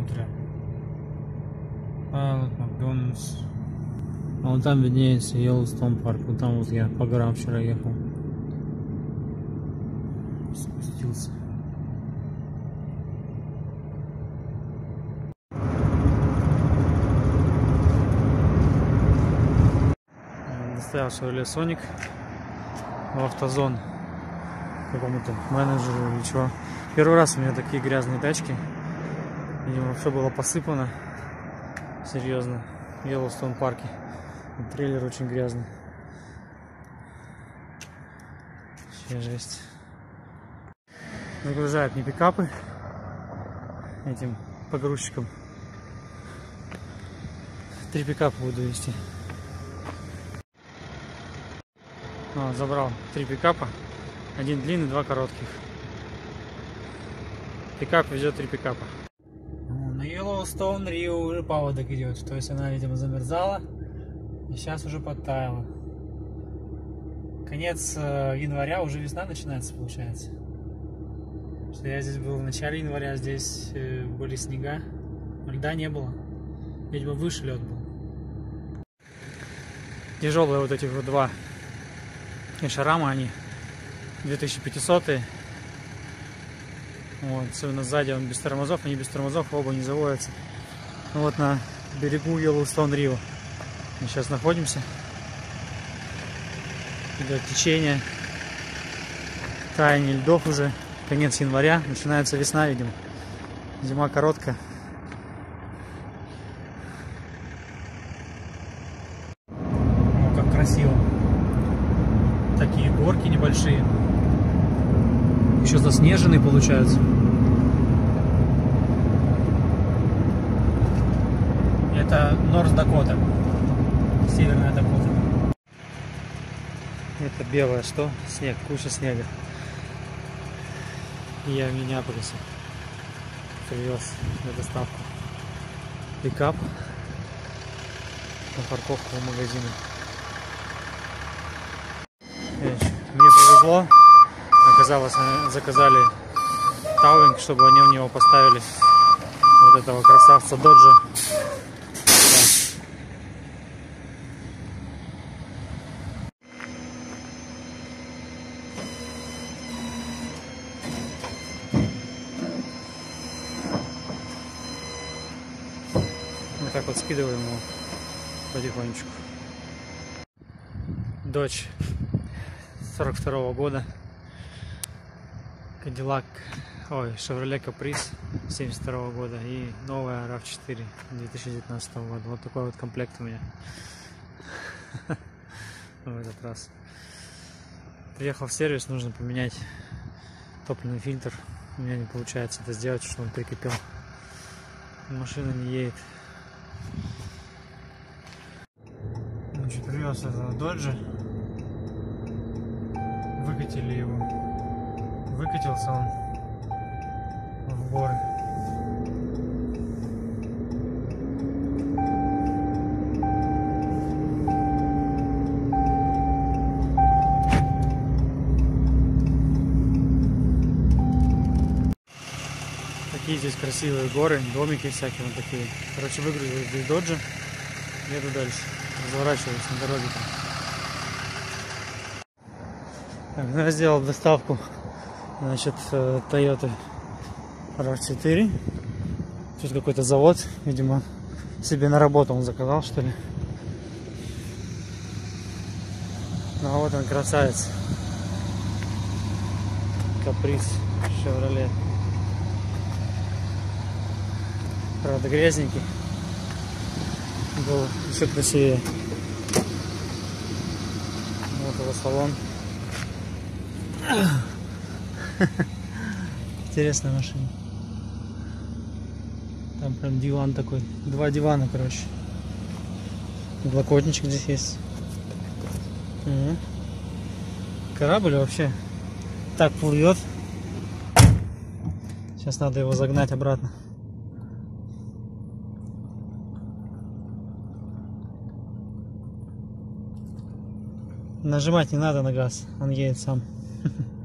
смотря. А вот Макдональдс. А вон там виднеется Йеллоустоун парк. Вот там вот я по горам вчера ехал. Спустился. Доставил Chevrolet Sonic в автозон какому-то менеджеру или чего. Первый раз у меня такие грязные тачки. Видимо, все было посыпано. Серьезно. В Йеллоустоун парке. И трейлер очень грязный. Вообще жесть. Загружают мне пикапы этим погрузчиком. 3 пикапа буду везти. Вот, забрал 3 пикапа. 1 длинный, 2 коротких. Пикап везет 3 пикапа. На Йеллоустоун Рио уже паводок идет. То есть она, видимо, замерзала. И сейчас уже подтаяла. Конец января, уже весна начинается, получается. Что я здесь был в начале января, здесь были снега. Льда не было. Видимо, выше лед был. Тяжелые вот эти вот 2 Шарама, они 2500-е. Вот, особенно сзади он без тормозов, они без тормозов оба не заводятся. Ну, вот на берегу Йеллоустоун Рио мы сейчас находимся. Идет течение, таяние льдов уже, конец января, начинается весна, видимо. Зима короткая. О, как красиво. Такие горки небольшие. Еще заснеженные получаются. Это Норс-Дакота. Северная Дакота. Это белое что? Снег, куча снега. И я в Миннеаполисе привез на доставку пикап на парковку у магазина. Мне повезло. Оказалось, заказали тауинг, чтобы они в него поставили вот этого красавца Доджа. Вот так вот скидываем его потихонечку. Dodge 42-го года. Cadillac, Chevrolet Caprice 72-го года и новая RAV4 2019 года. Вот такой вот комплект у меня в этот раз. Приехал в сервис, нужно поменять топливный фильтр. У меня не получается это сделать, что он прикипел. Машина не едет. Значит, привез этого Доджа. Выкатили его. Выкатился он в горы. Такие здесь красивые горы, домики всякие вот такие. Короче, выгрузил здесь Доджа. Еду дальше. Разворачиваюсь на дороге. Так, ну я сделал доставку. Значит, Toyota RAV4. Тут какой-то завод, видимо, себе на работу он заказал, что ли. Ну а вот он, красавец. Caprice Chevrolet. Правда, грязненький. Был еще красивее. Вот его салон. Интересная машина. Там прям диван такой. 2 дивана, короче. Подлокотничек здесь есть. Корабль вообще так плывет. Сейчас надо его загнать обратно. Нажимать не надо на газ, он едет сам.